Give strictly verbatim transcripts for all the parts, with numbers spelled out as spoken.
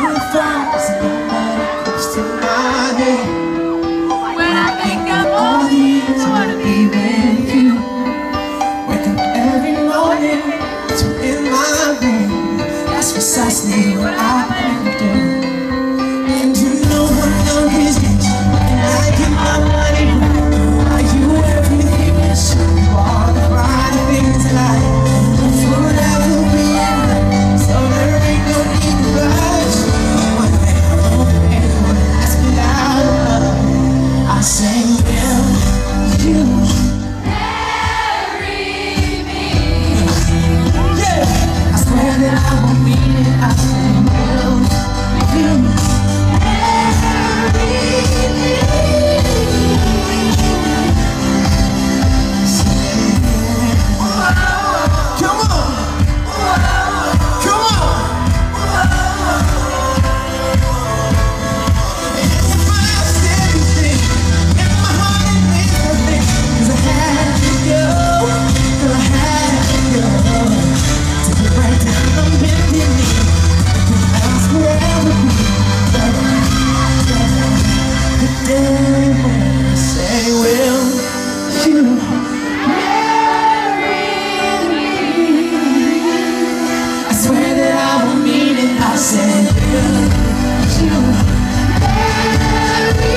hundred thoughts that comes to my head when I think of all the years I wanna be with you. Wake up every morning to in my bed. That's precisely what I plan to do. And you know one of these days when I get my money right, are you everything that you are? The right things in life will forever be right. So there ain't no need to rush. One day I won't pay for it. Ask me loud. I say, will you Marry me? yeah, I swear that I won't mean it. I say, will you Marry me? come on, come on. It's a fast everything in my heart and everything. 'Cause I had to go, 'cause I had to go to get right down on bending knee. Ask forever be the day when I say, will you Marry me? I swear that I won't mean it. I said, will you Marry me?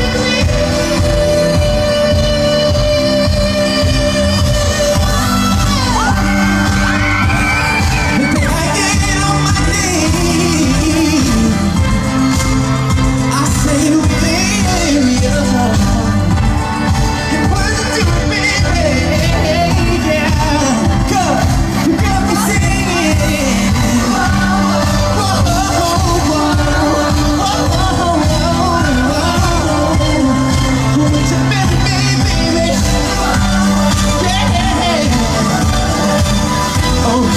the day I get on my knees, I say, baby, oh, and what you do, baby, yeah, go, you got me singing. Whoa, whoa, whoa, whoa, whoa, what you meant to me, baby, yeah, oh,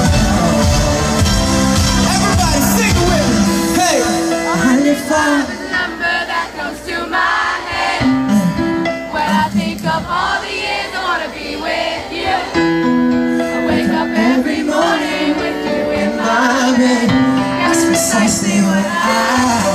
everybody sing with me, hey, a hundred five. Number that comes to my head when I think of all the years I wanna be with you. I wake up every morning with you in my My bed, that's precisely what I